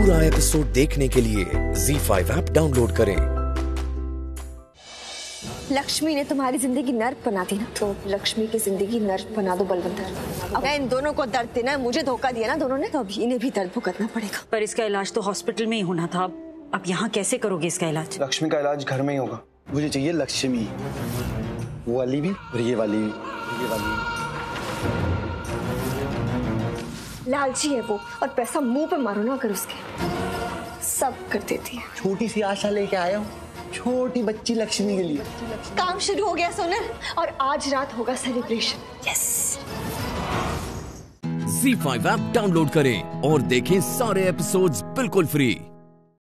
पूरा एपिसोड देखने के लिए ZEE5 ऐप डाउनलोड करें। लक्ष्मी ने तुम्हारी जिंदगी नर्क बना दी ना, तो लक्ष्मी की जिंदगी नर्क बना दो बलवंतर। अब इन दोनों को दर्द देना है, मुझे धोखा दिया ना दोनों ने, तो अब इन्हें भी दर्द भुगतना पड़ेगा। पर इसका इलाज तो हॉस्पिटल में ही होना था, अब यहाँ कैसे करोगे इसका इलाज? लक्ष्मी का इलाज घर में ही होगा। मुझे चाहिए लक्ष्मी, वो वाली भी और ये वाली भी, ये वाली भी। लालची है वो, और पैसा मुंह पे मारो ना अगर उसके, सब कर देती है। छोटी सी आशा लेके आया हूँ, छोटी बच्ची लक्ष्मी के लिए। काम शुरू हो गया सोनल, और आज रात होगा celebration. Yes. ZEE5 app download करें और देखें सारे एपिसोड्स बिल्कुल फ्री।